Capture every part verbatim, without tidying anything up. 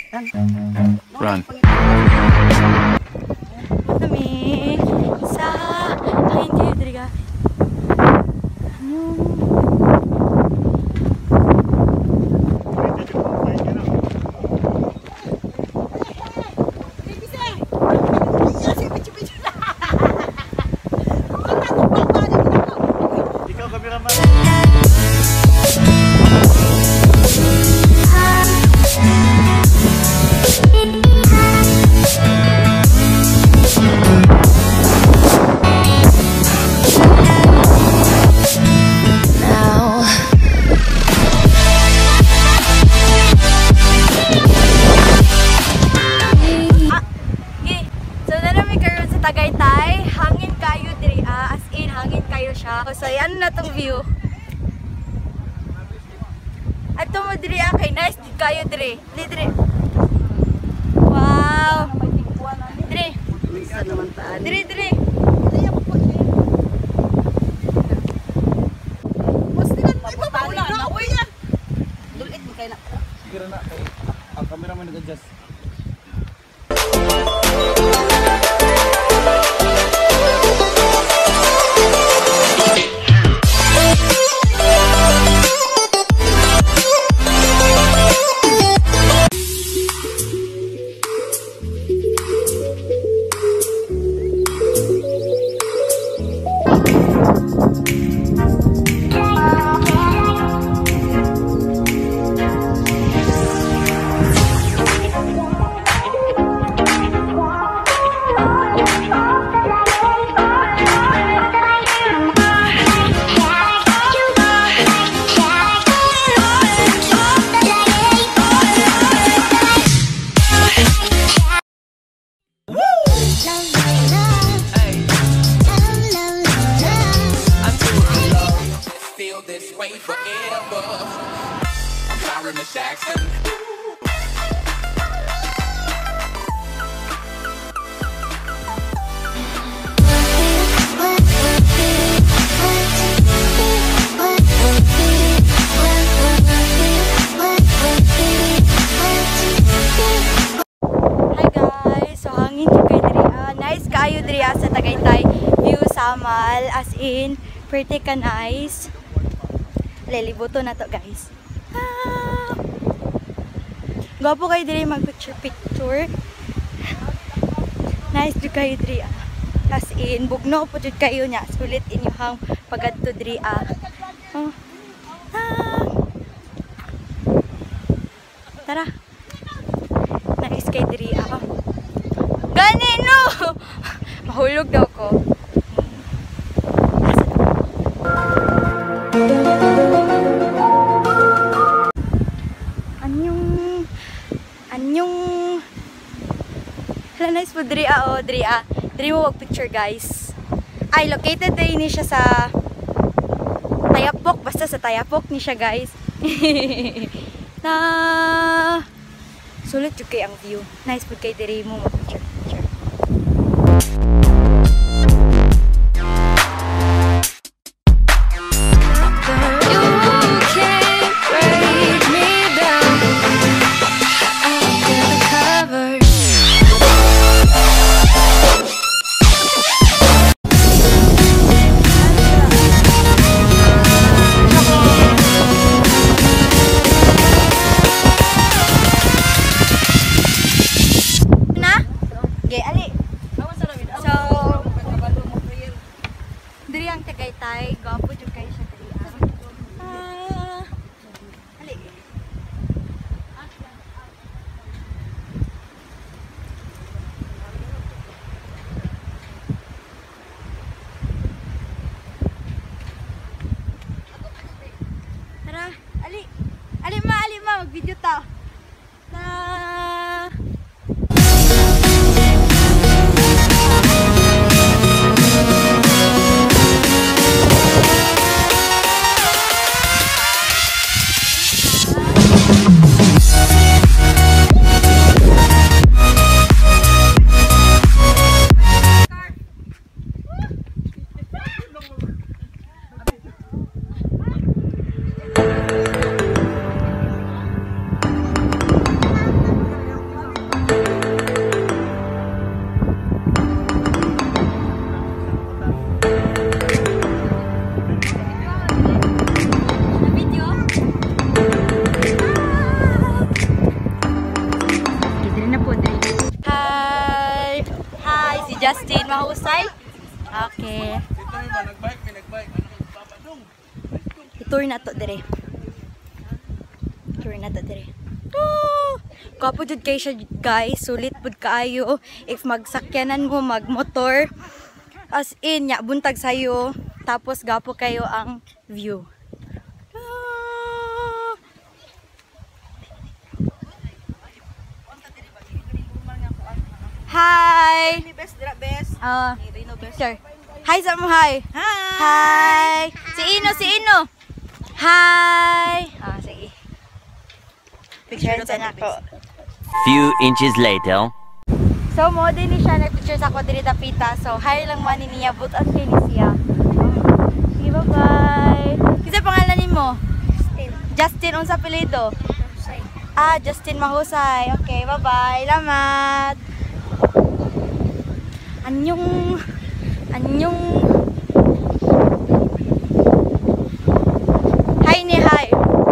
Run. Kami sa hangin kayo diriga. Tagaytay, hangin kayo diri, ah, as in hangin kayo siya. So ano na tong view? Ato mo diri, ah, kay nice di kayo diri. Diri diri. Wow. Diri. Isa naman ta. Diri diri. Postingan mo iba pa ulan na uy ya. Dulit mo kay na. Siguro na kay ang cameraman nag-adjust. Sa Tagaytay View Samal, as in pretty ka nice. Lilibuto na to guys. Ah! Gwapo kayo diri mag picture picture. Nice jud kayo diri ah. As in bugno po jud kayo nya. Sulit inyong pagadto diri ah. Oh. Ah! Tara. Nice kayo diri ah. Gani no. Mahulog daw ko. Anyong anyong hala nice po diri ah, oh, diri ah. Diri mo wag picture guys. Ay located din ni siya sa Tayapoc, basta sa Tayapoc ni siya guys. Na sulit jud kay ang view. Nice po kay diri mo mag picture. Diri ang Tagaytay, gapo jud kay siya diri. Ah. Ali. Tara, ali. Ali ma, ali ma, mag-video ta. Na Okay. Dito may ba nagbike, may nagbike. Ano magpapadong? I-tour na to dire. Tour na to dire. Oh! Kapo jud kay siya guys, sulit pud kaayo if magsakyanan mo magmotor. As in, ya buntag sayo tapos gapo kayo ang view. Ah! Hi. Best, dira best. Ah, Rino best. sure. Hi sa mo, hi. Hi. Hi. Si Ino, si Ino. Hi. Ah, sige. Picture na ako. Few inches later. So, mo din ni siya nag-picture sa ako diri tapita. So, hi lang man ni niya, butan kay ni siya. Sige, bye-bye. Kasi pangalan ni mo? Justin. Justin, unsa apelyido? Ah, Justin Mahusay. Okay, bye-bye. Salamat. Anyong Anyong Hi ni hi.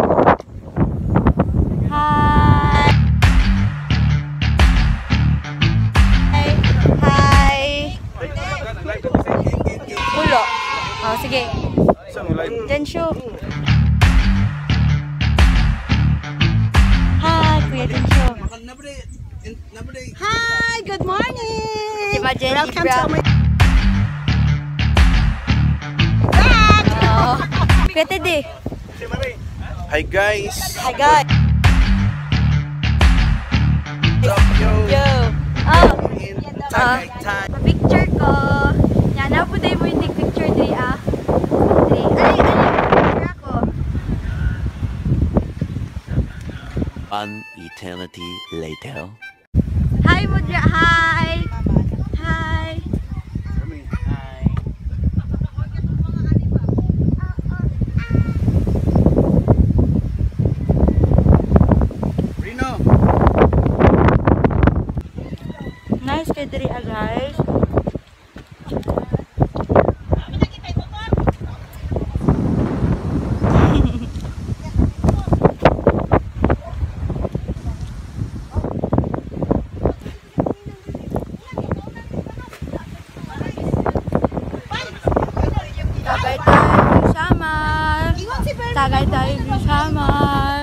Hi. Hi. Hi. Pulo. Oh, sige. Then show. Hi, Kuya Densyo. Hi, good morning. Si Majen, Welcome to my Oh. Kuya Teddy. Hi guys. Hi, guys. Yo. Yo. Oh. Tagaytay. Pa-picture ko. Yan, napuday mo yung picture diri ah. Diri. Ay, ay, picture ako. One eternity later. Hi, Mudra. Hi. Hi. Rino. Nice kay diri ah, guys. Tagaytay View Samal. Tagaytay View Samal.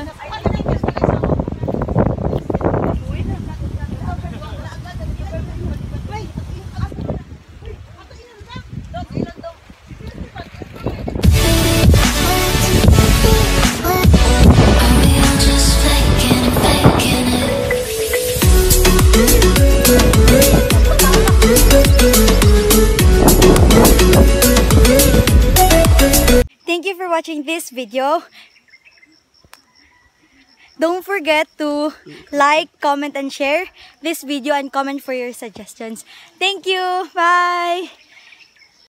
Thank you for watching this video. Don't forget to like, comment, and share this video and comment for your suggestions. Thank you. Bye.